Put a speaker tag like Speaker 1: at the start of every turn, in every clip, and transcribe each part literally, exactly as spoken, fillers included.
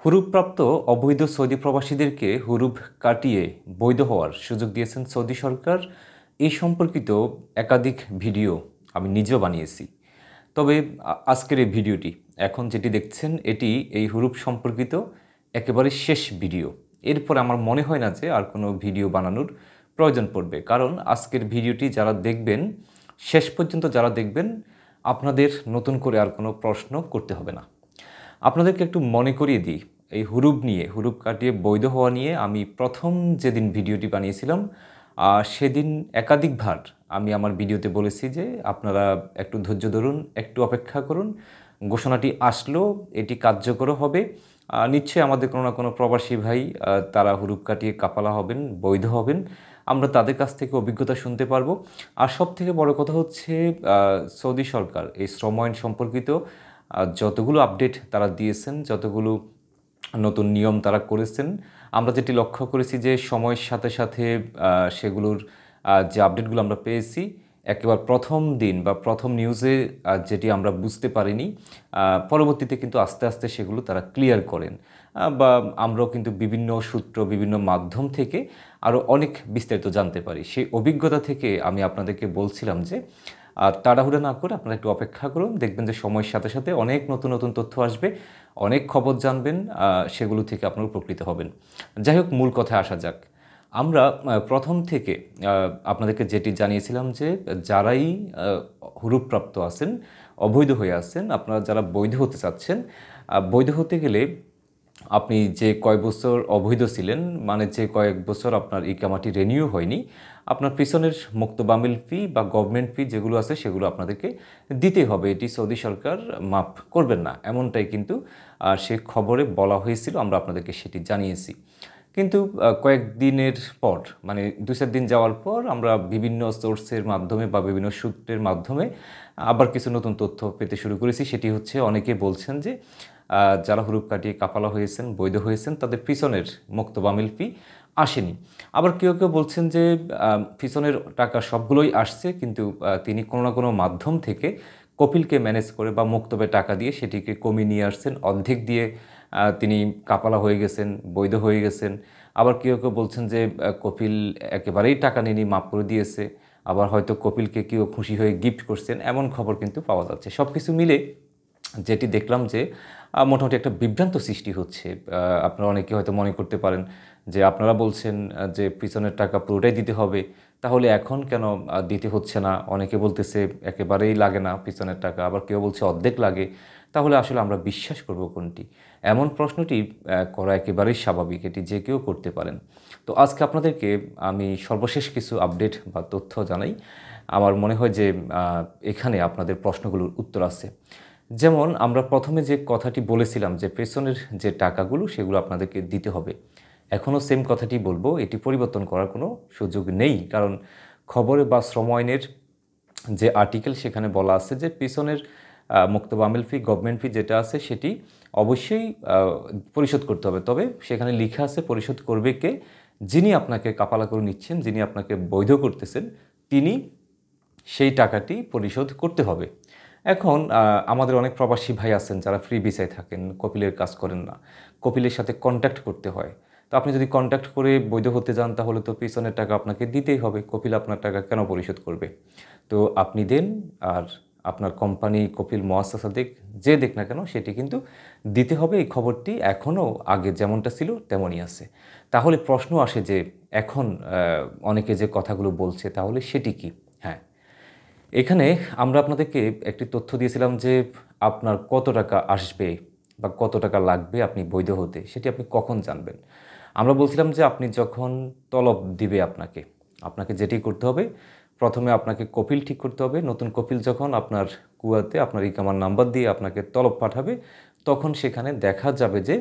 Speaker 1: হুরুপ্রাপ্ত অবৈধ সৌদি প্রবাসীদেরকে হুরুপ কাটিয়ে বৈধ হওয়ার সুযোগ দিয়েছেন সৌদি সরকার। এই সম্পর্কিত একাধিক ভিডিও আমি নিজেও বানিয়েছি। তবে আ- আজকের এই ভিডিওটি এখন যেটি দেখছেন এটি এই হুরুপ সম্পর্কিত একেবারে শেষ ভিডিও। এরপর আমার মনে হয় না যে আর কোনো ভিডিও বানানোর প্রয়োজন পড়বে, কারণ আজকের ভিডিওটি যারা দেখবেন, শেষ পর্যন্ত যারা দেখবেন, আপনাদের নতুন করে আর কোনো প্রশ্ন করতে হবে না। আপনাদেরকে একটু মনে করিয়ে দিই, এই হুরুপ নিয়ে, হুরুপ কাটিয়ে বৈধ হওয়া নিয়ে আমি প্রথম যেদিন ভিডিওটি বানিয়েছিলাম, আহ, সেদিন একাধিকবার আমি আমার ভিডিওতে বলেছি যে আপনারা একটু ধৈর্য ধরুন, একটু অপেক্ষা করুন, ঘোষণাটি আসলো, এটি কার্যকর হবে। আহ, নিশ্চয়ই আমাদের কোনো না কোনো প্রবাসী ভাই আহ, তারা হুরুপ কাটিয়ে কাপালা হবেন, বৈধ হবেন। আমরা তাদের কাছ থেকে অভিজ্ঞতা শুনতে পারবো। আর সব থেকে বড় কথা হচ্ছে, আহ, সৌদি সরকার এই শ্রম আইন সম্পর্কিত আহ, যতগুলো আপডেট তারা দিয়েছেন, যতগুলো নতুন নিয়ম তারা করেছেন, আমরা যেটি লক্ষ্য করেছি যে সময়ের সাথে সাথে আহ, সেগুলোর আহ, যে আপডেটগুলো আমরা পেয়েছি, একেবারে প্রথম দিন বা প্রথম নিউজে আহ, যেটি আমরা বুঝতে পারিনি, আহ, পরবর্তীতে কিন্তু আস্তে আস্তে সেগুলো তারা ক্লিয়ার করেন। আহ, বা আমরাও কিন্তু বিভিন্ন সূত্র, বিভিন্ন মাধ্যম থেকে আরও অনেক বিস্তারিত জানতে পারি। সেই অভিজ্ঞতা থেকে আমি আপনাদেরকে বলছিলাম যে আর তাড়াহুড়া না করে আপনারা একটু অপেক্ষা করুন, দেখবেন যে সময়ের সাথে সাথে অনেক নতুন নতুন তথ্য আসবে, অনেক খবর জানবেন, আহ, সেগুলো থেকে আপনারা উপকৃত হবেন। যাই হোক, মূল কথায় আসা যাক। আমরা আহ, প্রথম থেকে আহ, আপনাদেরকে যেটি জানিয়েছিলাম যে যারাই আহ, হুরুপ্রাপ্ত আছেন, অবৈধ হয়ে আছেন, আপনারা যারা বৈধ হতে চাচ্ছেন, আহ, বৈধ হতে গেলে আপনি যে কয়েক বছর অবৈধ ছিলেন, মানে যে কয়েক বছর আপনার ইকামাটি রেনিউ হয়নি, আপনার পিছনের মুক্তবামিল ফি বা গভর্নমেন্ট ফি যেগুলো আছে সেগুলো আপনাদেরকে দিতে হবে। এটি সৌদি সরকার মাফ করবেন না, এমনটাই কিন্তু আহ, সে খবরে বলা হয়েছিল, আমরা আপনাদেরকে সেটি জানিয়েছি। কিন্তু আহ, কয়েকদিনের পর, মানে দু চার দিন যাওয়ার পর আমরা বিভিন্ন সোর্সের মাধ্যমে বা বিভিন্ন সূত্রের মাধ্যমে আবার কিছু নতুন তথ্য পেতে শুরু করেছি। সেটি হচ্ছে, অনেকে বলছেন যে আহ, যারা হুরুপ কাটিয়ে কাফালা হয়েছেন, বৈধ হয়েছেন, তাদের পিছনের মুক্তবামিল ফি আসেনি। আবার কেউ কেউ বলছেন যে আহ, পিছনের টাকা সবগুলোই আসছে, কিন্তু আহ, তিনি কোনো না কোনো মাধ্যম থেকে কপিলকে ম্যানেজ করে বা মুক্তবে টাকা দিয়ে সেটিকে কমিয়ে নিয়ে আসছেন, অর্ধেক দিয়ে আহ, তিনি কাপালা হয়ে গেছেন, বৈধ হয়ে গেছেন। আবার কেউ কেউ বলছেন যে আহ, কপিল একেবারেই টাকা নিয়ে মাফ করে দিয়েছে, আবার হয়তো কপিলকে কেউ খুশি হয়ে গিফট করছেন, এমন খবর কিন্তু পাওয়া যাচ্ছে। সব কিছু মিলে যেটি দেখলাম যে আহ, মোটামুটি একটা বিভ্রান্ত সৃষ্টি হচ্ছে। আহ, আপনারা অনেকে হয়তো মনে করতে পারেন যে আপনারা বলছেন আহ, যে পিছনের টাকা পুরোটাই দিতে হবে, তাহলে এখন কেন আহ, দিতে হচ্ছে না? অনেকে বলতেছে একেবারেই লাগে না পিছনের টাকা, আবার কেউ বলছে অর্ধেক লাগে। তাহলে আসলে আমরা বিশ্বাস করব কোনটি? এমন প্রশ্নটি আহ, করা একেবারেই স্বাভাবিক, এটি যে কেউ করতে পারেন। তো আজকে আপনাদেরকে আমি সর্বশেষ কিছু আপডেট বা তথ্য জানাই। আমার মনে হয় যে আহ, এখানে আপনাদের প্রশ্নগুলোর উত্তর আছে। যেমন আমরা প্রথমে যে কথাটি বলেছিলাম যে পেছনের যে টাকাগুলো সেগুলো আপনাদেরকে দিতে হবে, এখনও সেম কথাটি বলবো, এটি পরিবর্তন করার কোনো সুযোগ নেই। কারণ খবরে বা শ্রম আইনের যে আর্টিকেল সেখানে বলা আছে যে পিছনের মুক্তবা আমিল ফি, গভর্নমেন্ট ফি যেটা আছে সেটি অবশ্যই আহ, পরিশোধ করতে হবে। তবে সেখানে লেখা আছে পরিশোধ করবে কে? যিনি আপনাকে কাপালা করে নিচ্ছেন, যিনি আপনাকে বৈধ করতেছেন, তিনি সেই টাকাটি পরিশোধ করতে হবে। এখন আহ, আমাদের অনেক প্রবাসী ভাই আছেন যারা ফ্রি ভিসায় থাকেন, কপিলের কাজ করেন না, কপিলের সাথে কন্ট্যাক্ট করতে হয়। তো আপনি যদি কন্ট্যাক্ট করে বৈধ হতে যান, তাহলে তো পিছনের টাকা আপনাকে দিতেই হবে, কপিল আপনার টাকা কেন পরিশোধ করবে? তো আপনি দেন, আর আপনার কোম্পানি, কপিল মুআসসাসা দেখ, যে দেখ না কেন, সেটি কিন্তু দিতে হবে। এই খবরটি এখনও আগে যেমনটা ছিল তেমনই আছে। তাহলে প্রশ্ন আসে যে এখন আহ, অনেকে যে কথাগুলো বলছে, তাহলে সেটি কি? হ্যাঁ, এখানে আমরা আপনাদেরকে একটি তথ্য দিয়েছিলাম যে আপনার কত টাকা আসবে বা কত টাকা লাগবে আপনি বৈধ হতে, সেটি আপনি কখন জানবেন। আমরা বলছিলাম যে আপনি যখন তলব দিবে আপনাকে, আপনাকে যেটি করতে হবে, প্রথমে আপনাকে কপিল ঠিক করতে হবে। নতুন কপিল যখন আপনার কুয়াতে আপনার ইকামার নাম্বার দিয়ে আপনাকে তলব পাঠাবে, তখন সেখানে দেখা যাবে যে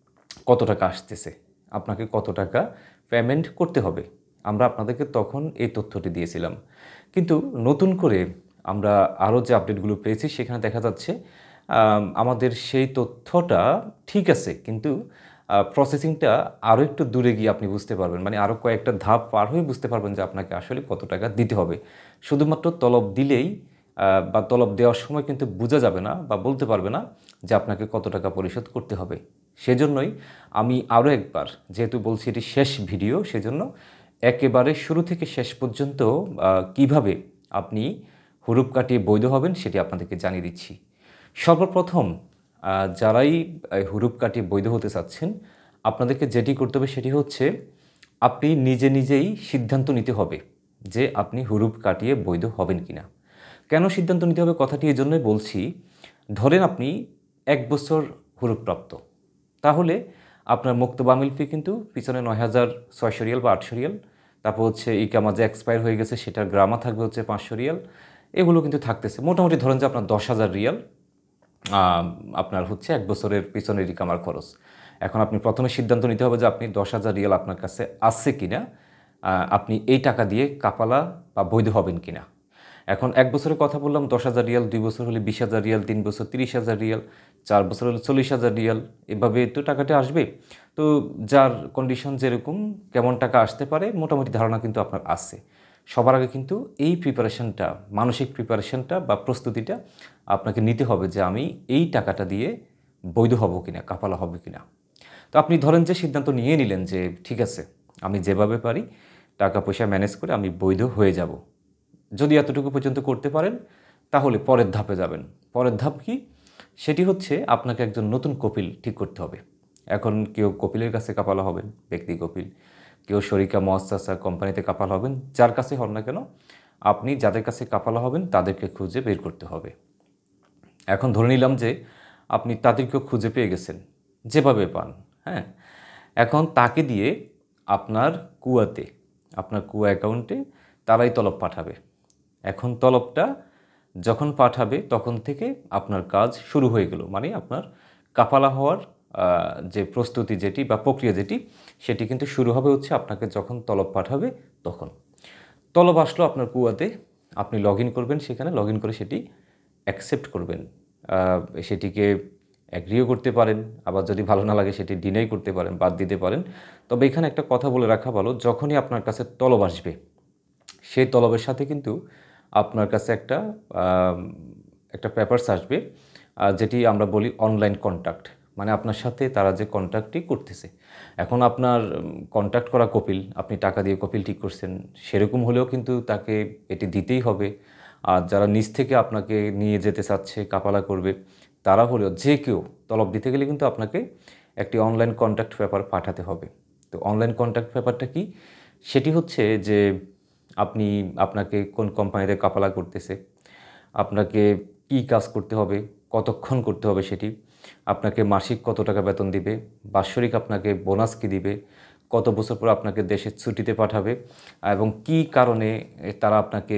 Speaker 1: কত টাকা আসতেছে, আপনাকে কত টাকা পেমেন্ট করতে হবে। আমরা আপনাদেরকে তখন এই তথ্যটি দিয়েছিলাম। কিন্তু নতুন করে আমরা আরও যে আপডেটগুলো পেয়েছি, সেখানে দেখা যাচ্ছে আম, আমাদের সেই তথ্যটা ঠিক আছে, কিন্তু প্রসেসিংটা আরও একটু দূরে গিয়ে আপনি বুঝতে পারবেন, মানে আরও কয়েকটা ধাপ পার হয়ে বুঝতে পারবেন যে আপনাকে আসলে কত টাকা দিতে হবে। শুধুমাত্র তলব দিলেই আহ, বা তলব দেওয়ার সময় কিন্তু বোঝা যাবে না বা বলতে পারবে না যে আপনাকে কত টাকা পরিশোধ করতে হবে। সেজন্যই আমি আরও একবার, যেহেতু বলছি এটি শেষ ভিডিও, সেজন্য একেবারে শুরু থেকে শেষ পর্যন্ত কিভাবে আপনি হুরুপ কাটিয়ে বৈধ হবেন সেটি আপনাদেরকে জানিয়ে দিচ্ছি। সর্বপ্রথম যারাই হুরুপ কাটিয়ে বৈধ হতে চাচ্ছেন, আপনাদেরকে যেটি করতে হবে সেটি হচ্ছে আপনি নিজে নিজেই সিদ্ধান্ত নিতে হবে যে আপনি হুরুপ কাটিয়ে বৈধ হবেন কিনা। কেন সিদ্ধান্ত নিতে হবে কথাটি এই জন্যই বলছি, ধরেন আপনি এক বছর হুরুপপ্রাপ্ত, তাহলে আপনার মুক্তবা আমিল ফি কিন্তু পিছনে নয় হাজার ছয়শো রিয়াল বা আটশো রিয়াল, তারপর হচ্ছে ইকামা যে এক্সপায়ার হয়ে গেছে সেটার গ্রামা থাকবে হচ্ছে পাঁচশো রিয়াল, এগুলো কিন্তু থাকতেছে। মোটামুটি ধরেন যে আপনার দশ হাজার রিয়াল আপনার হচ্ছে এক বছরের পিছনের ইকামার খরচ। এখন আপনি প্রথমে সিদ্ধান্ত নিতে হবে যে আপনি দশ হাজার রিয়াল আপনার কাছে আছে কিনা, আপনি এই টাকা দিয়ে কাপালা বা বৈধ হবেন কিনা। এখন এক বছরের কথা বললাম, দশ হাজার রিয়াল, দুই বছর হলে বিশ হাজার রিয়াল, তিন বছর তিরিশ হাজার রিয়াল, চার বছর হলে চল্লিশ হাজার রিয়াল, এভাবে তো টাকাটা আসবে। তো যার কন্ডিশন যেরকম কেমন টাকা আসতে পারে মোটামুটি ধারণা কিন্তু আপনার আছে। সবার আগে কিন্তু এই প্রিপারেশনটা, মানসিক প্রিপারেশনটা বা প্রস্তুতিটা আপনাকে নিতে হবে যে আমি এই টাকাটা দিয়ে বৈধ হব কিনা, কাপালা হবে কিনা। তো আপনি ধরেন যে সিদ্ধান্ত নিয়ে নিলেন যে ঠিক আছে, আমি যেভাবে পারি টাকা পয়সা ম্যানেজ করে আমি বৈধ হয়ে যাব। যদি এতটুকু পর্যন্ত করতে পারেন তাহলে পরের ধাপে যাবেন। পরের ধাপ কি? সেটি হচ্ছে আপনাকে একজন নতুন কপিল ঠিক করতে হবে। এখন কেউ কপিলের কাছে কাপালা হবেন, ব্যক্তি কপিল, কেউ শরিকা মুআসসাসা কোম্পানিতে কাপালা হবেন, যার কাছে হন না কেন আপনি যাদের কাছে কাপালা হবেন তাদেরকে খুঁজে বের করতে হবে। এখন ধরে নিলাম যে আপনি তাদেরকেও খুঁজে পেয়ে গেছেন, যেভাবে পান, হ্যাঁ, এখন তাকে দিয়ে আপনার কুয়াতে, আপনার কুয়া অ্যাকাউন্টে তারাই তলব পাঠাবে। এখন তলবটা যখন পাঠাবে তখন থেকে আপনার কাজ শুরু হয়ে গেল, মানে আপনার কাফালা হওয়ার যে প্রস্তুতি যেটি বা প্রক্রিয়া যেটি সেটি কিন্তু শুরু হবে হচ্ছে আপনাকে যখন তলব পাঠাবে তখন। তলব আসলো আপনার কুয়াতে, আপনি লগ ইন করবেন, সেখানে লগ ইন করে সেটি অ্যাকসেপ্ট করবেন, সেটিকে অ্যাগ্রিও করতে পারেন, আবার যদি ভালো না লাগে সেটি ডিনাই করতে পারেন, বাদ দিতে পারেন। তবে এখানে একটা কথা বলে রাখা ভালো, যখনই আপনার কাছে তলব আসবে সেই তলবের সাথে কিন্তু আপনার কাছে একটা একটা পেপারস আসবে যেটি আমরা বলি অনলাইন কন্ট্যাক্ট, মানে আপনার সাথে তারা যে কন্ট্যাক্টটি করতেছে। এখন আপনার কন্ট্যাক্ট করা কপিল, আপনি টাকা দিয়ে কপিল ঠিক করছেন, সেরকম হলেও কিন্তু তাকে এটি দিতেই হবে। আর যারা নিজ থেকে আপনাকে নিয়ে যেতে চাচ্ছে, কাপালা করবে, তারা হলেও যে কেউ তলব দিতে গেলে কিন্তু আপনাকে একটি অনলাইন কন্ট্যাক্ট পেপার পাঠাতে হবে। তো অনলাইন কন্ট্যাক্ট পেপারটা কি? সেটি হচ্ছে যে আপনি, আপনাকে কোন কোম্পানিতে কাপালা করতেছে, আপনাকে কি কাজ করতে হবে, কতক্ষণ করতে হবে সেটি, আপনাকে মাসিক কত টাকা বেতন দিবে, বাৎসরিক আপনাকে বোনাস কি দিবে, কত বছর পর আপনাকে দেশের ছুটিতে পাঠাবে, এবং কি কারণে তারা আপনাকে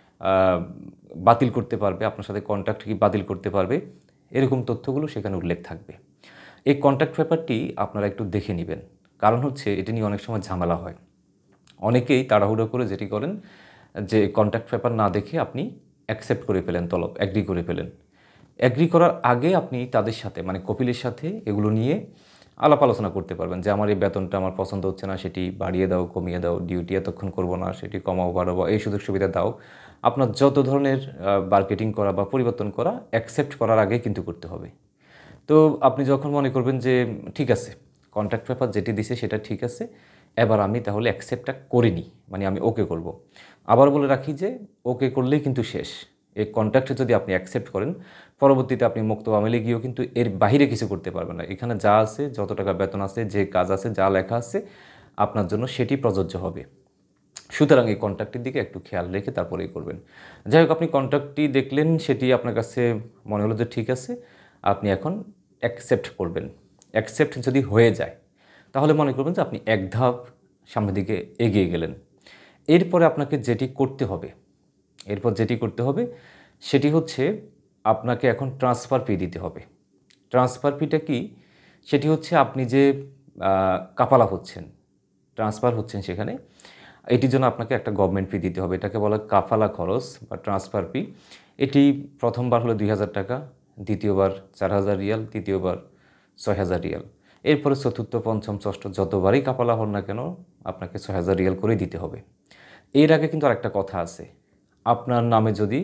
Speaker 1: বাতিল করতে পারবে, আপনার সাথে কন্ট্রাক্ট কি বাতিল করতে পারবে, এরকম তথ্যগুলো সেখানে উল্লেখ থাকবে। এই কন্ট্রাক্ট পেপারটি আপনারা একটু দেখে নেবেন, কারণ হচ্ছে এটি নিয়ে অনেক সময় ঝামেলা হয়। অনেকেই তাড়াহুড়ো করে যেটি করেন যে কন্ট্রাক্ট পেপার না দেখে আপনি অ্যাকসেপ্ট করে ফেলেন, তলব অ্যাগ্রি করে ফেলেন। অ্যাগ্রি করার আগে আপনি তাদের সাথে, মানে কপিলের সাথে এগুলো নিয়ে আলাপ আলোচনা করতে পারবেন যে আমার এই বেতনটা আমার পছন্দ হচ্ছে না, সেটি বাড়িয়ে দাও, কমিয়ে দাও, ডিউটি এতক্ষণ করবো না, সেটি কমাও বাড়াবো, এই সুযোগ সুবিধা দাও। আপনার যত ধরনের মার্কেটিং করা বা পরিবর্তন করা অ্যাকসেপ্ট করার আগে কিন্তু করতে হবে। তো আপনি যখন মনে করবেন যে ঠিক আছে, কন্ট্রাক্ট পেপার যেটি দিছে সেটা ঠিক আছে, এবার আমি তাহলে অ্যাকসেপ্টটা করিনি, মানে আমি ওকে করব। আবার বলে রাখি যে ওকে করলেই কিন্তু শেষ। এই কন্ট্রাক্টে যদি আপনি অ্যাকসেপ্ট করেন, পরবর্তীতে আপনি মুক্ত আমেলে গিয়েও কিন্তু এর বাহিরে কিছু করতে পারবেন না। এখানে যা আছে, যত টাকা বেতন আছে, যে কাজ আছে, যা লেখা আছে আপনার জন্য সেটি প্রযোজ্য হবে। সুতরাং এই কন্ট্রাক্টের দিকে একটু খেয়াল রেখে তারপরেই করবেন। যাই হোক, আপনি কন্ট্রাক্টটি দেখলেন, সেটি আপনার কাছে মনে হলো যে ঠিক আছে, আপনি এখন অ্যাকসেপ্ট করবেন। অ্যাকসেপ্ট যদি হয়ে যায় তাহলে মনে করবেন যে আপনি এক ধাপ সামনের দিকে এগিয়ে গেলেন। এরপরে আপনাকে যেটি করতে হবে, এরপর যেটি করতে হবে সেটি হচ্ছে আপনাকে এখন ট্রান্সফার ফি দিতে হবে। ট্রান্সফার ফিটা কি? সেটি হচ্ছে আপনি যে কাপালা হচ্ছেন, ট্রান্সফার হচ্ছেন, সেখানে এটির জন্য আপনাকে একটা গভর্নমেন্ট ফি দিতে হবে। এটাকে বলা কাফালা খরচ বা ট্রান্সফার ফি। এটি প্রথমবার হলে দুই হাজার টাকা, দ্বিতীয়বার চার হাজার রিয়াল, তৃতীয়বার ছয় হাজার রিয়াল। এরপরে চতুর্থ, পঞ্চম, ষষ্ঠ যতবারই কাপালা হন না কেন আপনাকে ছয় হাজার রিয়াল করেই দিতে হবে। এর আগে কিন্তু আরেকটা কথা আছে, আপনার নামে যদি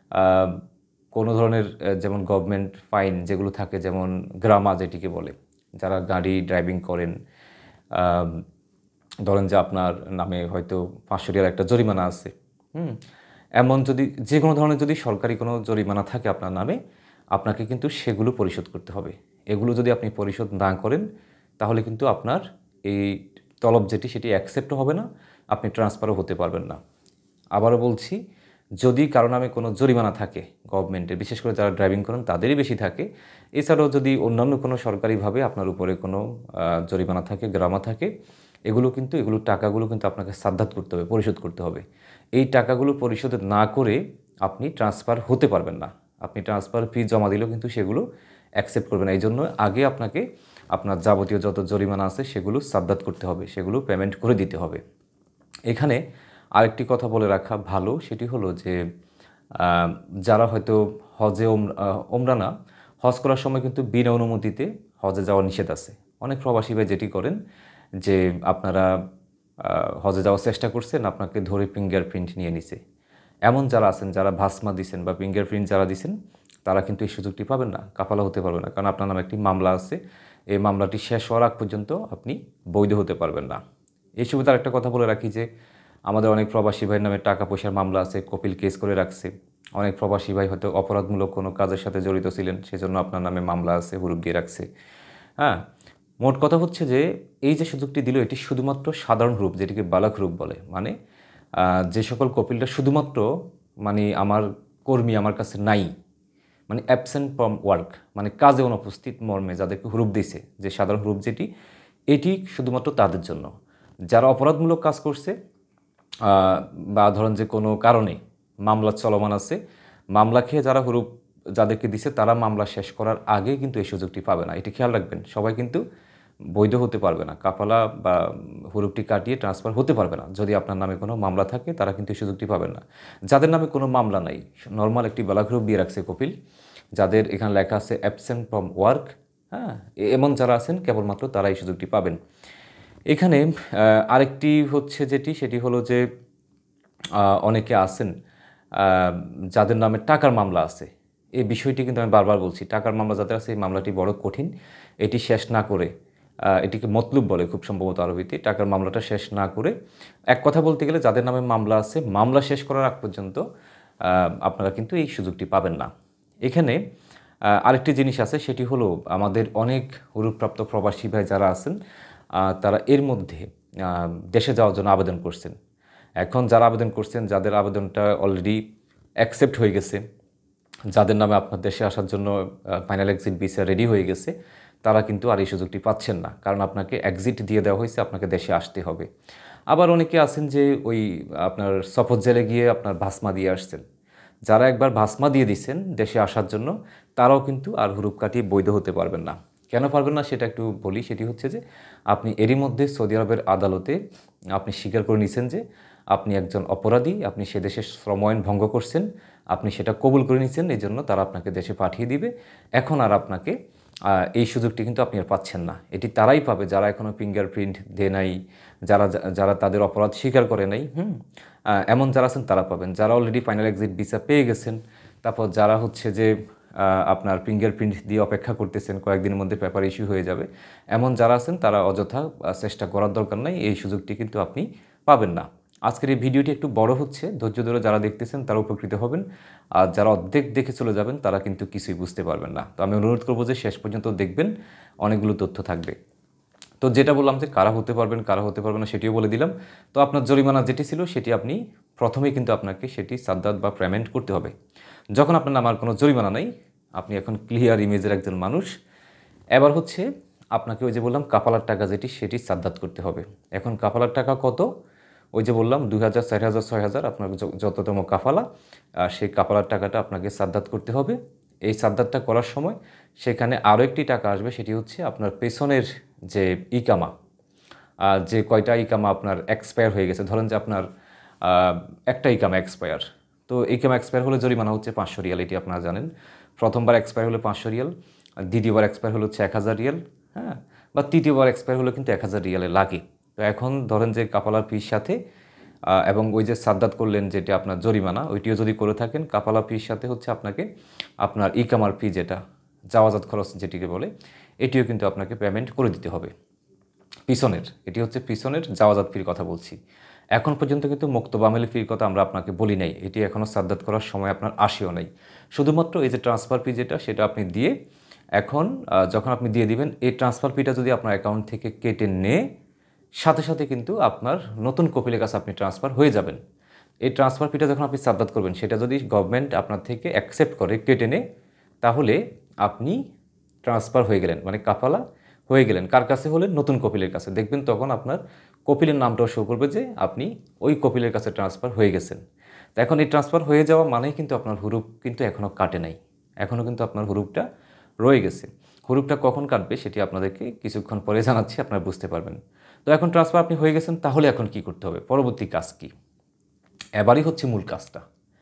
Speaker 1: কোনো ধরনের যেমন গভর্নমেন্ট ফাইন যেগুলো থাকে, যেমন গ্রামা যেটিকে বলে, যারা গাড়ি ড্রাইভিং করেন, ধরেন যে আপনার নামে হয়তো পাঁচশো রিয়াল একটা জরিমানা আছে, হুম এমন যদি যে কোনো ধরনের যদি সরকারি কোনো জরিমানা থাকে আপনার নামে, আপনাকে কিন্তু সেগুলো পরিশোধ করতে হবে। এগুলো যদি আপনি পরিশোধ না করেন তাহলে কিন্তু আপনার এই তলব যেটি সেটি অ্যাকসেপ্টও হবে না, আপনি ট্রান্সফারও হতে পারবেন না। আবারও বলছি, যদি কারো নামে কোনো জরিমানা থাকে গভর্নমেন্টের, বিশেষ করে যারা ড্রাইভিং করেন তাদেরই বেশি থাকে, এছাড়াও যদি অন্যান্য কোনো সরকারিভাবে আপনার উপরে কোনো জরিমানা থাকে, গ্রামা থাকে, এগুলো কিন্তু এগুলো টাকাগুলো কিন্তু আপনাকে সাদ্দাত করতে হবে, পরিশোধ করতে হবে। এই টাকাগুলো পরিশোধ না করে আপনি ট্রান্সফার হতে পারবেন না। আপনি ট্রান্সফার ফি জমা দিলেও কিন্তু সেগুলো অ্যাকসেপ্ট করবে না। এই জন্য আগে আপনাকে আপনার যাবতীয় যত জরিমানা আছে সেগুলো সাদ্দাত করতে হবে, সেগুলো পেমেন্ট করে দিতে হবে। এখানে আরেকটি কথা বলে রাখা ভালো, সেটি হলো যে যারা হয়তো হজে ওমরা না, হজ করার সময় কিন্তু বিনা অনুমতিতে হজে যাওয়া নিষেধ আছে। অনেক প্রবাসী ভাই যেটি করেন যে আপনারা হজে যাওয়ার চেষ্টা করছেন, আপনাকে ধরে ফিঙ্গার প্রিন্ট নিয়ে নিছে। এমন যারা আছেন, যারা ভাসমা দিছেন বা ফিঙ্গার প্রিন্ট যারা দিছেন, তারা কিন্তু এই সুযোগটি পাবেন না, কাফালা হতে পারবে না, কারণ আপনার নামে একটি মামলা আছে। এই মামলাটি শেষ হওয়ার আগ পর্যন্ত আপনি বৈধ হতে পারবেন না। এই সুবিধার একটা কথা বলে রাখি যে আমাদের অনেক প্রবাসী ভাইয়ের নামে টাকা পয়সার মামলা আছে, কপিল কেস করে রাখছে। অনেক প্রবাসী ভাই হয়তো অপরাধমূলক কোনো কাজের সাথে জড়িত ছিলেন, সেজন্য আপনার নামে মামলা আছে, হুরুপ দিয়ে রাখছে। হ্যাঁ, মোট কথা হচ্ছে যে এই যে সুযোগটি দিল, এটি শুধুমাত্র সাধারণ হুরুপ, যেটিকে বালাক হুরুপ বলে। মানে যে সকল কপিলটা শুধুমাত্র মানে আমার কর্মী আমার কাছে নাই, মানে অ্যাবসেন্ট ফ্রম ওয়ার্ক, মানে কাজে অনুপস্থিত মর্মে যাদেরকে হুরুপ দিয়েছে, যে সাধারণ হুরুপ যেটি, এটি শুধুমাত্র তাদের জন্য। যারা অপরাধমূলক কাজ করছে বা ধরেন যে কোনো কারণে মামলা চলমান আছে, মামলা খেয়ে যারা হুরুপ যাদেরকে দিছে তারা মামলা শেষ করার আগে কিন্তু এই সুযোগটি পাবে না। এটি খেয়াল রাখবেন, সবাই কিন্তু বৈধ হতে পারবে না, কাফালা বা হুরুপটি কাটিয়ে ট্রান্সফার হতে পারবে না। যদি আপনার নামে কোনো মামলা থাকে তারা কিন্তু এই সুযোগটি পাবেন না। যাদের নামে কোনো মামলা নাই, নর্মাল একটি বালাক হুরুপ দিয়ে রাখছে কপিল, যাদের এখানে লেখা আছে অ্যাবসেন্ট ফ্রম ওয়ার্ক, হ্যাঁ, এমন যারা আছেন কেবলমাত্র তারা এই সুযোগটি পাবেন। এখানে আরেকটি হচ্ছে যেটি, সেটি হলো যে অনেকে আছেন যাদের নামে টাকার মামলা আছে। এই বিষয়টি কিন্তু আমি বারবার বলছি, টাকার মামলা যাদের আছে এই মামলাটি বড় কঠিন। এটি শেষ না করে, এটিকে মতলুব বলে খুব সম্ভবত আরবিতে, টাকার মামলাটা শেষ না করে, এক কথা বলতে গেলে যাদের নামে মামলা আছে মামলা শেষ করার আগ পর্যন্ত আপনারা কিন্তু এই সুযোগটি পাবেন না। এখানে আরেকটি জিনিস আছে, সেটি হলো আমাদের অনেক হুরুপপ্রাপ্ত প্রবাসী ভাই যারা আছেন তারা এর মধ্যে দেশে যাওয়ার জন্য আবেদন করছেন। এখন যারা আবেদন করছেন, যাদের আবেদনটা অলরেডি অ্যাকসেপ্ট হয়ে গেছে, যাদের নামে আপনার দেশে আসার জন্য ফাইনাল এক্সিট ভিসা রেডি হয়ে গেছে, তারা কিন্তু আর এই সুযোগটি পাচ্ছেন না, কারণ আপনাকে এক্সিট দিয়ে দেওয়া হয়েছে, আপনাকে দেশে আসতে হবে। আবার অনেকে আছেন যে ওই আপনার সফর জেলে গিয়ে আপনার ভাসমা দিয়ে আসছেন। যারা একবার ভাসমা দিয়ে দিচ্ছেন দেশে আসার জন্য, তারাও কিন্তু আর হুরুপ কাটিয়ে বৈধ হতে পারবেন না। কেন পারবেন না সেটা একটু বলি। সেটি হচ্ছে যে আপনি এরই মধ্যে সৌদি আরবের আদালতে আপনি স্বীকার করে নিয়েছেন যে আপনি একজন অপরাধী, আপনি সে দেশের শ্রম আইন ভঙ্গ করছেন, আপনি সেটা কবুল করে নিয়েছেন, এই জন্য তারা আপনাকে দেশে পাঠিয়ে দিবে। এখন আর আপনাকে এই সুযোগটি কিন্তু আপনি আর পাচ্ছেন না। এটি তারাই পাবে যারা এখনও ফিঙ্গারপ্রিন্ট দেয় নাই, যারা যারা তাদের অপরাধ স্বীকার করে নাই, হুম এমন যারা আছেন তারা পাবেন। যারা অলরেডি ফাইনাল এক্সিট ভিসা পেয়ে গেছেন, তারপর যারা হচ্ছে যে আপনার ফিঙ্গারপ্রিন্ট দিয়ে অপেক্ষা করতেছেন, কয়েকদিনের মধ্যে পেপার ইস্যু হয়ে যাবে, এমন যারা আছেন তারা অযথা চেষ্টা করার দরকার নাই, এই সুযোগটি কিন্তু আপনি পাবেন না। আজকের এই ভিডিওটি একটু বড় হচ্ছে, ধৈর্য ধরে যারা দেখতেছেন তারা উপকৃত হবেন, আর যারা অর্ধেক দেখে চলে যাবেন তারা কিন্তু কিছুই বুঝতে পারবেন না। তো আমি অনুরোধ করবো যে শেষ পর্যন্ত দেখবেন, অনেকগুলো তথ্য থাকবে। তো যেটা বললাম যে কারা হতে পারবেন কারা হতে পারবেন না সেটিও বলে দিলাম। তো আপনার জরিমানা যেটি ছিল সেটি আপনি প্রথমেই কিন্তু আপনাকে সেটি সাদ্দাত বা পেমেন্ট করতে হবে। যখন আপনার নাম আর কোনো জরিমানা নেই, আপনি এখন ক্লিয়ার ইমেজের একজন মানুষ, এবার হচ্ছে আপনাকে ওই যে বললাম কাফালার টাকা যেটি সেটি সাদ্দাত করতে হবে। এখন কাফালার টাকা কত? ওই যে বললাম দুই হাজার চার হাজার ছয় হাজার আপনার যততম কাফালা, সেই কাফালার টাকাটা আপনাকে সাদ্দাত করতে হবে। এই সাদ্দাতটা করার সময় সেখানে আরও একটি টাকা আসবে, সেটি হচ্ছে আপনার পেছনের যে ইকামা, যে কয়টা ইকামা আপনার এক্সপায়ার হয়ে গেছে, ধরেন যে আপনার একটা ইকামা এক্সপায়ার, তো ইকামা এক্সপায়ার হলে জরিমানা হচ্ছে পাঁচশো রিয়াল, এটি আপনারা জানেন। প্রথমবার এক্সপায়ার হলে পাঁচশো রিয়াল, দ্বিতীয়বার এক্সপায়ার হলে হচ্ছে এক হাজার রিয়াল, হ্যাঁ, বা তৃতীয়বার এক্সপায়ার হলে কিন্তু এক হাজার রিয়ালে লাগে। তো এখন ধরেন যে কাফালার ফির সাথে এবং ওই যে সাদ্দাত করলেন যেটা আপনার জরিমানা, ওইটিও যদি করে থাকেন, কাফালা ফির সাথে হচ্ছে আপনাকে আপনার ইকামার ফি যেটা জাওয়াজাত খরচ যেটিকে বলে, এটিও কিন্তু আপনাকে পেমেন্ট করে দিতে হবে। পিছনের, এটি হচ্ছে পিছনের জাওয়াজাত ফির কথা বলছি। এখন পর্যন্ত কিন্তু মুক্তবা আমলি ফির কথা আমরা আপনাকে বলি নাই, এটি এখনও সাদ্দাত করার সময় আপনার আসেও নাই। শুধুমাত্র এই যে ট্রান্সফার ফি যেটা, সেটা আপনি দিয়ে এখন যখন আপনি দিয়ে দিবেন, এই ট্রান্সফার ফিটা যদি আপনার অ্যাকাউন্ট থেকে কেটে নেয়, সাথে সাথে কিন্তু আপনার নতুন কপিলের কাছে আপনি ট্রান্সফার হয়ে যাবেন। এই ট্রান্সফার ফিটা যখন আপনি সাদ্দাত করবেন, সেটা যদি গভর্নমেন্ট আপনার থেকে অ্যাকসেপ্ট করে, কেটে নেয়, তাহলে আপনি ট্রান্সফার হয়ে গেলেন, মানে কাফালা হয়ে গেলেন। কার কাছে হলেন? নতুন কপিলের কাছে। দেখবেন তখন আপনার কপিলের নামটাও শো করবে যে আপনি ওই কপিলের কাছে ট্রান্সফার হয়ে গেছেন। তো এখন এই ট্রান্সফার হয়ে যাওয়া মানেই কিন্তু আপনার হুরুপ কিন্তু এখনও কাটে নাই, এখনও কিন্তু আপনার হুরুপটা রয়ে গেছে। হুরুপটা কখন কাটবে সেটি আপনাদেরকে কিছুক্ষণ পরে জানাচ্ছি, আপনারা বুঝতে পারবেন। তো এখন ট্রান্সফার আপনি হয়ে গেছেন, তাহলে এখন কি করতে হবে? পরবর্তী কাজ কি? এবারই হচ্ছে মূল কাজটা।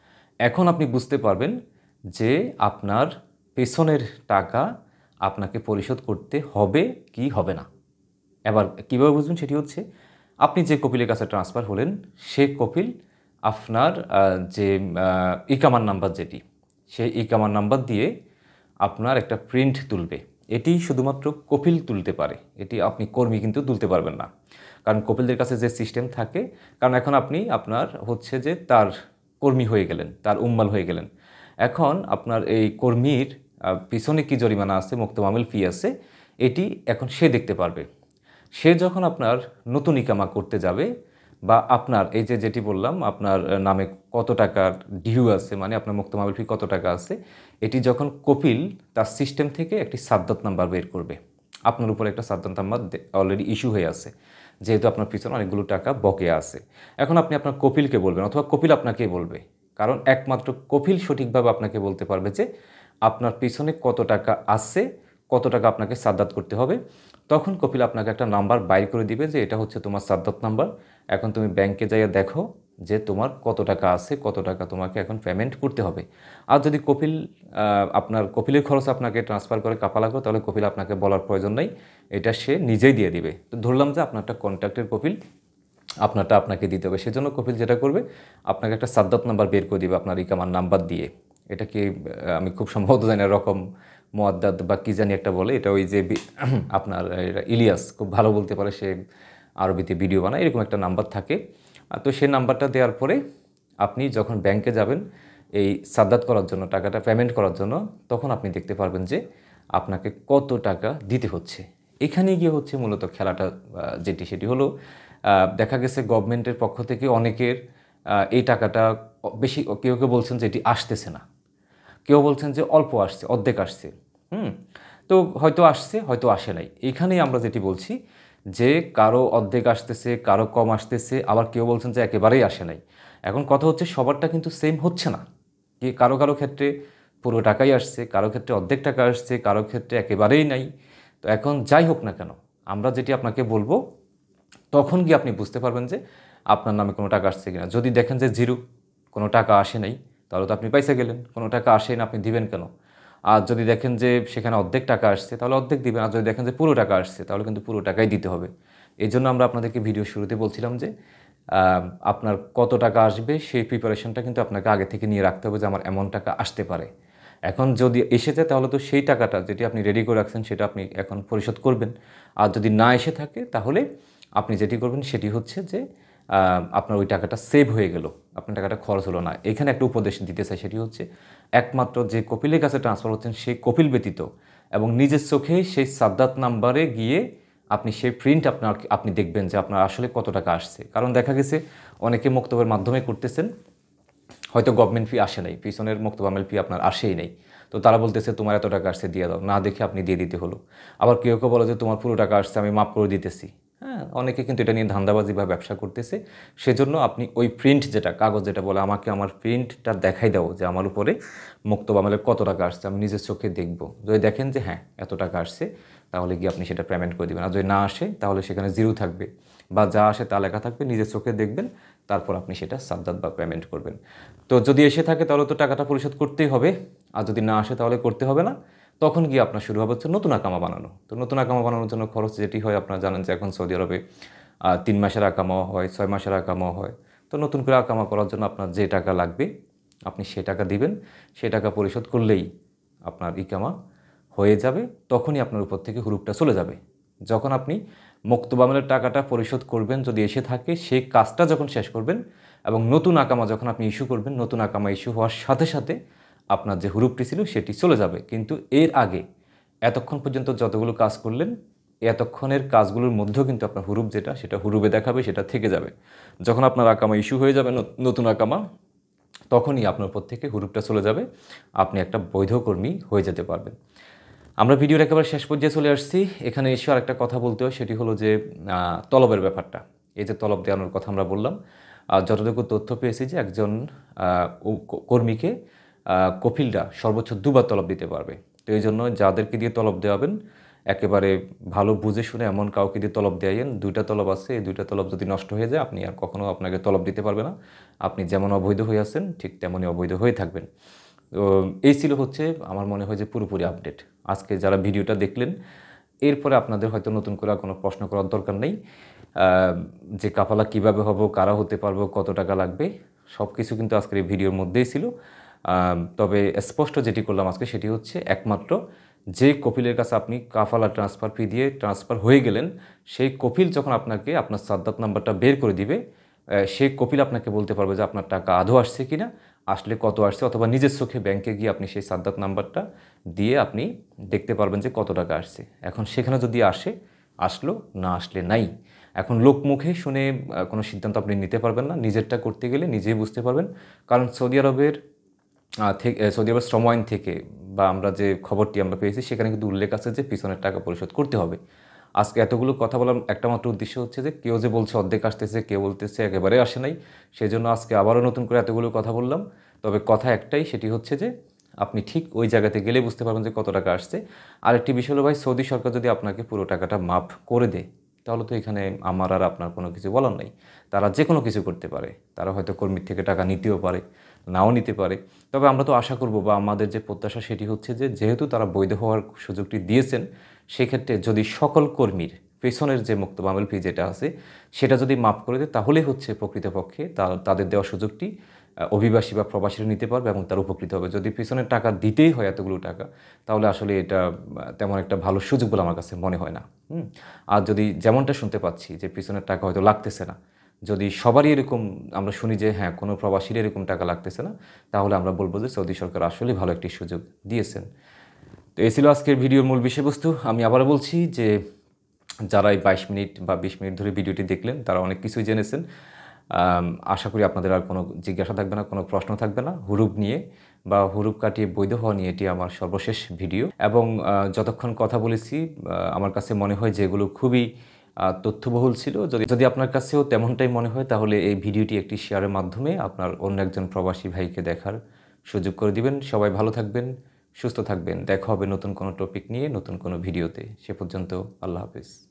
Speaker 1: এখন আপনি বুঝতে পারবেন যে আপনার পেছনের টাকা আপনাকে পরিশোধ করতে হবে কি হবে না। এবার কীভাবে বুঝবেন? সেটি হচ্ছে, আপনি যে কপিলের কাছে ট্রান্সফার হলেন, সে কপিল আপনার যে ইকামার নাম্বার যেটি, সেই ইকামার নাম্বার দিয়ে আপনার একটা প্রিন্ট তুলবে। এটি শুধুমাত্র কপিল তুলতে পারে, এটি আপনি কর্মী কিন্তু তুলতে পারবেন না। কারণ কপিলদের কাছে যে সিস্টেম থাকে, কারণ এখন আপনি আপনার হচ্ছে যে তার কর্মী হয়ে গেলেন, তার উম্মাল হয়ে গেলেন। এখন আপনার এই কর্মীর পিছনে কি জরিমানা আছে, মুক্তবা আমল ফি আছে, এটি এখন সে দেখতে পারবে। সে যখন আপনার নতুন ইকামা করতে যাবে, বা আপনার এই যে যেটি বললাম আপনার নামে কত টাকার ডিউ আছে, মানে আপনার মুক্তবা আমল ফি কত টাকা আছে, এটি যখন কপিল তার সিস্টেম থেকে একটি সাদ্দাত নাম্বার বের করবে। আপনার উপরে একটা সাদ্দাত নাম্বার অলরেডি ইস্যু হয়ে আছে, যেহেতু আপনার পিছনে অনেকগুলো টাকা বকেয়া আছে। এখন আপনি আপনার কপিলকে বলবেন, অথবা কপিল আপনাকে বলবে, কারণ একমাত্র কপিল সঠিকভাবে আপনাকে বলতে পারবে যে আপনার পিছনে কত টাকা আছে, কত টাকা আপনাকে সাদ্দাত করতে হবে। তখন কপিল আপনাকে একটা নাম্বার বাইর করে দিবে যে এটা হচ্ছে তোমার সাদ্দাত নাম্বার, এখন তুমি ব্যাংকে যাইয়া দেখো যে তোমার কত টাকা আছে, কত টাকা তোমাকে এখন পেমেন্ট করতে হবে। আর যদি কপিল আপনার কপিলের খরচ আপনাকে ট্রান্সফার করে কাফালা করে, তাহলে কপিল আপনাকে বলার প্রয়োজন নেই, এটা সে নিজেই দিয়ে দিবে। তো ধরলাম যে আপনারটা কন্ট্রাক্টের কপিল, আপনারটা আপনাকে দিতে হবে। সেজন্য কপিল যেটা করবে, আপনাকে একটা সাদ্দাত নাম্বার বের করে দিবে আপনার ইকামার নাম্বার দিয়ে। এটা কি আমি খুব সম্ভবত জানি না, রকম মোয়াদ্দাদ বা কী জানি একটা বলে, এটা ওই যে আপনার ইলিয়াস খুব ভালো বলতে পারে, সে আরবিতে ভিডিও বানায়, এরকম একটা নাম্বার থাকে। তো সেই নাম্বারটা দেওয়ার পরে আপনি যখন ব্যাংকে যাবেন এই সাদ্দাত করার জন্য, টাকাটা পেমেন্ট করার জন্য, তখন আপনি দেখতে পারবেন যে আপনাকে কত টাকা দিতে হচ্ছে। এখানে গিয়ে হচ্ছে মূলত খেলাটা যেটি, সেটি হলো দেখা গেছে গভর্নমেন্টের পক্ষ থেকে অনেকের এই টাকাটা বেশি, কেউ কেউ বলছেন যে এটি আসতেছে না, কেউ বলছেন যে অল্প আসছে, অর্ধেক আসছে। হুম তো হয়তো আসছে, হয়তো আসে নাই। এইখানেই আমরা যেটি বলছি যে কারো অর্ধেক আসতেছে, কারো কম আসতেছে, আবার কেউ বলছেন যে একেবারেই আসে নাই। এখন কথা হচ্ছে সবারটা কিন্তু সেম হচ্ছে না, কি কারো কারো ক্ষেত্রে পুরো টাকাই আসছে, কারো ক্ষেত্রে অর্ধেক টাকা আসছে, কারো ক্ষেত্রে একেবারেই নাই। তো এখন যাই হোক না কেন, আমরা যেটি আপনাকে বলবো, তখন গিয়ে আপনি বুঝতে পারবেন যে আপনার নামে কোনো টাকা আসছে কিনা। যদি দেখেন যে জিরো, কোনো টাকা আসে নাই, তাহলে তো আপনি পয়সা গেলেন, কোনো টাকা আসে না, আপনি দিবেন কেন? আর যদি দেখেন যে সেখানে অর্ধেক টাকা আসছে, তাহলে অর্ধেক দিবেন। আর যদি দেখেন যে পুরো টাকা আসছে, তাহলে কিন্তু পুরো টাকাই দিতে হবে। এই জন্য আমরা আপনাদেরকে ভিডিও শুরুতে বলছিলাম যে আপনার কত টাকা আসবে সেই প্রিপারেশনটা কিন্তু আপনাকে আগে থেকে নিয়ে রাখতে হবে, যে আমার এমন টাকা আসতে পারে। এখন যদি এসে যায়, তাহলে তো সেই টাকাটা যেটি আপনি রেডি করে রাখছেন সেটা আপনি এখন পরিশোধ করবেন। আর যদি না এসে থাকে, তাহলে আপনি যেটি করবেন সেটি হচ্ছে যে আপনার ওই টাকাটা সেভ হয়ে গেল, আপনার টাকাটা খরচ হলো না। এখানে একটা উপদেশ দিতে চাই, সেটি হচ্ছে একমাত্র যে কপিলের কাছে ট্রান্সফার হচ্ছেন সেই কপিল ব্যতীত, এবং নিজের চোখে সেই সাদ্দাত নাম্বারে গিয়ে আপনি সেই প্রিন্ট আপনার আপনি দেখবেন যে আপনার আসলে কত টাকা আসছে। কারণ দেখা গেছে অনেকে মুক্তবের মাধ্যমে করতেছেন, হয়তো গভর্নমেন্ট ফি আসে নাই, পিছনের মুক্তবা আমল ফি আপনার আসেই নেই, তো তারা বলতেছে তোমার এত টাকা আসছে দিয়ে দাও, না দেখে আপনি দিয়ে দিতে হলো। আবার কেউ কেউ বলে যে তোমার পুরো টাকা আসছে, আমি মাফ করে দিতেছি। হ্যাঁ, অনেকে কিন্তু এটা নিয়ে ধান্দাবাজি বা ব্যবসা করতেছে। সেজন্য আপনি ওই প্রিন্ট যেটা, কাগজ যেটা বলে, আমাকে আমার প্রিন্টটা দেখাই দাও যে আমার উপরে মুক্তবা আমলের কত টাকা আসছে, আমি নিজের চোখে দেখবো। যদি দেখেন যে হ্যাঁ এত টাকা আসছে, তাহলে গিয়ে আপনি সেটা পেমেন্ট করে দেবেন। আর যদি না আসে, তাহলে সেখানে জিরো থাকবে, বা যা আসে তা লেখা থাকবে, নিজের চোখে দেখবেন, তারপর আপনি সেটা সাদ্দাত বা পেমেন্ট করবেন। তো যদি এসে থাকে, তাহলে তো টাকাটা পরিশোধ করতেই হবে। আর যদি না আসে, তাহলে করতে হবে না। তখন গিয়ে আপনার শুরু হবে হচ্ছে নতুন আকামা বানানো। তো নতুন আকামা বানানোর জন্য খরচ যেটি হয়, আপনারা জানেন যে এখন সৌদি আরবে তিন মাসের আকামাও হয়, ছয় মাসের আকামাও হয়। তো নতুন করে আকামা করার জন্য আপনার যে টাকা লাগবে, আপনি সে টাকা দিবেন। সে টাকা পরিশোধ করলেই আপনার ইকামা হয়ে যাবে তখনই আপনার উপর থেকে হুরুপটা চলে যাবে। যখন আপনি মুক্তব আমলের টাকাটা পরিশোধ করবেন যদি এসে থাকে, সেই কাজটা যখন শেষ করবেন এবং নতুন আকামা যখন আপনি ইস্যু করবেন, নতুন আকামা ইস্যু হওয়ার সাথে সাথে আপনার যে হুরুপটি ছিল সেটি চলে যাবে। কিন্তু এর আগে এতক্ষণ পর্যন্ত যতগুলো কাজ করলেন, এতক্ষণের কাজগুলোর মধ্যেও কিন্তু আপনার হুরুপ যেটা, সেটা হুরুপে দেখাবে, সেটা থেকে যাবে। যখন আপনার আকামা ইস্যু হয়ে যাবে নতুন আকামা, তখনই আপনার উপর থেকে হুরুপটা চলে যাবে, আপনি একটা বৈধ কর্মী হয়ে যেতে পারবেন। আমরা ভিডিওর একেবারে শেষ পর্যায়ে চলে আসছি। এখানে এসে আরেকটা কথা বলতে হয়, সেটি হলো যে তলবের ব্যাপারটা। এই যে তলব দেওয়ানোর কথা আমরা বললাম, যতটুকু তথ্য পেয়েছি যে একজন কর্মীকে কফিলরা সর্বোচ্চ দুবার তলব দিতে পারবে। তো এই জন্য যাদেরকে দিয়ে তলব দেওয়াবেন একেবারে ভালো বুঝে শুনে এমন কাউকে দিয়ে তলব দেওয়াইন। দুইটা তলব আছে, এই দুইটা তলব যদি নষ্ট হয়ে যায় আপনি আর কখনো আপনাকে তলব দিতে পারবে না। আপনি যেমন অবৈধ হয়ে আছেন ঠিক তেমনই অবৈধ হয়ে থাকবেন। তো এই ছিল হচ্ছে আমার মনে হয় যে পুরোপুরি আপডেট। আজকে যারা ভিডিওটা দেখলেন, এরপরে আপনাদের হয়তো নতুন করে কোনো প্রশ্ন করার দরকার নেই যে কাফালা কিভাবে হবো, কারা হতে পারবো, কত টাকা লাগবে, সব কিছু কিন্তু আজকের এই ভিডিওর মধ্যেই ছিল। তবে স্পষ্ট যেটি করলাম আজকে সেটি হচ্ছে একমাত্র যে কপিলের কাছে আপনি কাফালা ট্রান্সফার ফি দিয়ে ট্রান্সফার হয়ে গেলেন, সেই কপিল যখন আপনাকে আপনার সাদ্দাত নাম্বারটা বের করে দিবে, সেই কপিল আপনাকে বলতে পারবে যে আপনার টাকা আদৌ আসছে কি না, আসলে কত আসছে, অথবা নিজের চোখে ব্যাংকে গিয়ে আপনি সেই সাদ্দাত নাম্বারটা দিয়ে আপনি দেখতে পারবেন যে কত টাকা আসছে। এখন সেখানে যদি আসে আসলো, না আসলে নাই। এখন লোকমুখে শুনে কোনো সিদ্ধান্ত আপনি নিতে পারবেন না, নিজেরটা করতে গেলে নিজেই বুঝতে পারবেন। কারণ সৌদি আরবের থেকে সৌদি আরবের শ্রম আইন থেকে বা আমরা যে খবরটি আমরা পেয়েছি সেখানে কিন্তু উল্লেখ আছে যে পিছনের টাকা পরিশোধ করতে হবে। আজকে এতগুলো কথা বলার একটা মাত্র উদ্দেশ্য হচ্ছে যে কেউ যে বলছে অর্ধেক আসতেছে, কেউ বলতেছে একেবারে আসে নাই, সেই জন্য আজকে আবারও নতুন করে এতগুলো কথা বললাম। তবে কথা একটাই, সেটি হচ্ছে যে আপনি ঠিক ওই জায়গাতে গেলে বুঝতে পারবেন যে কত টাকা আসছে। আর একটি বিষয় হলো ভাই, সৌদি সরকার যদি আপনাকে পুরো টাকাটা মাফ করে দেয় তাহলে তো এখানে আমার আর আপনার কোনো কিছু বলার নেই। তারা যে কোনো কিছু করতে পারে, তারা হয়তো কর্মীর থেকে টাকা নিতেও পারে, নাও নিতে পারে। তবে আমরা তো আশা করব বা আমাদের যে প্রত্যাশা সেটি হচ্ছে যে যেহেতু তারা বৈধ হওয়ার সুযোগটি দিয়েছেন, সেক্ষেত্রে যদি সকল কর্মীর পেছনের যে মুক্তব আমল ফি যেটা আছে সেটা যদি মাফ করে দেয়, তাহলে হচ্ছে প্রকৃতপক্ষে তাদের দেওয়া সুযোগটি অভিবাসী বা প্রবাসীরা নিতে পারবে এবং তার উপকৃত হবে। যদি পিছনের টাকা দিতেই হয় এতগুলো টাকা, তাহলে আসলে এটা তেমন একটা ভালো সুযোগ বলে আমার কাছে মনে হয় না। হুম আর যদি যেমনটা শুনতে পাচ্ছি যে পিছনের টাকা হয়তো লাগতেছে না, যদি সবারই এরকম আমরা শুনি যে হ্যাঁ কোনো প্রবাসীর এরকম টাকা লাগতেছে না, তাহলে আমরা বলবো যে সৌদি সরকার আসলে ভালো একটি সুযোগ দিয়েছেন। তো এই ছিল আজকের ভিডিওর মূল বিষয়বস্তু। আমি আবার বলছি যে যারা এই বাইশ মিনিট বা বিশ মিনিট ধরে ভিডিওটি দেখলেন তারা অনেক কিছুই জেনেছেন। আশা করি আপনাদের আর কোনো জিজ্ঞাসা থাকবে না, কোনো প্রশ্ন থাকবে না হুরুপ নিয়ে বা হুরুপ কাটিয়ে বৈধ হওয়া নিয়ে। এটি আমার সর্বশেষ ভিডিও এবং যতক্ষণ কথা বলেছি আমার কাছে মনে হয় যে এগুলো খুবই তথ্যবহুল ছিল। যদি যদি আপনার কাছেও তেমনটাই মনে হয় তাহলে এই ভিডিওটি একটি শেয়ারের মাধ্যমে আপনার অন্য একজন প্রবাসী ভাইকে দেখার সুযোগ করে দিবেন। সবাই ভালো থাকবেন, সুস্থ থাকবেন। দেখা হবে নতুন কোনো টপিক নিয়ে, নতুন কোনো ভিডিওতে। সে পর্যন্ত আল্লাহ হাফেজ।